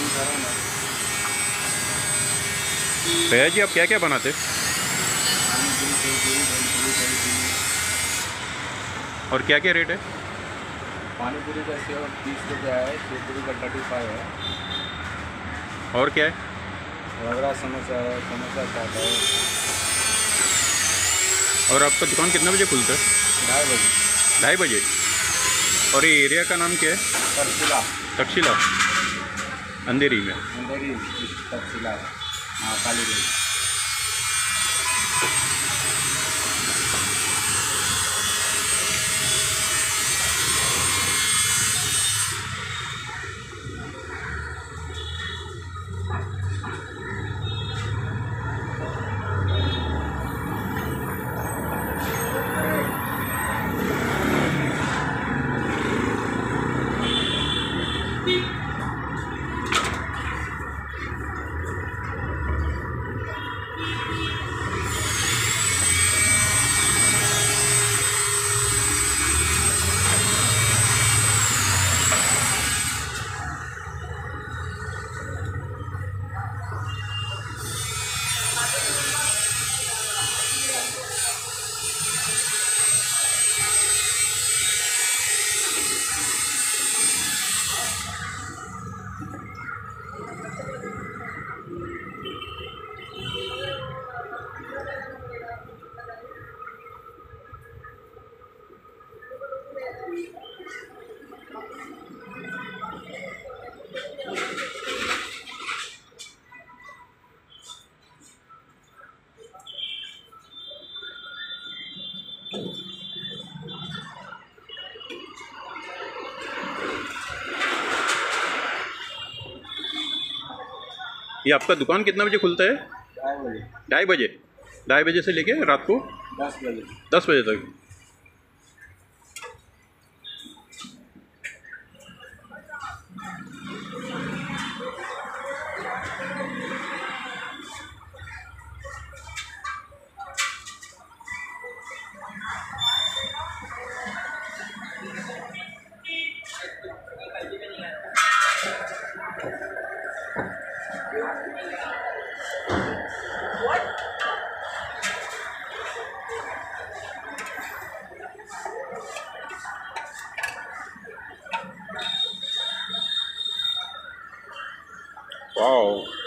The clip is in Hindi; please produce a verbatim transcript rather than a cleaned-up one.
भैया जी आप क्या क्या बनाते? और क्या क्या रेट है? पानी पूरी का सेव तीस रुपया है, शेव पूरी का थर्टी फाइव है। और क्या है? रगड़ा समोसा है, समोसा चाट है। और आपका दुकान कितने बजे खुलता है? ढाई बजे। ढाई बजे। और ये एरिया का नाम क्या है? तक्षशिला। तक्षशिला अंधेरी में। अंधेरी तक्षशिला है, हाँ काली गली। ये आपका दुकान कितना बजे खुलता है? ढाई बजे। ढाई बजे। ढाई बजे से लेके रात को दस बजे। दस बजे तक। वाओ।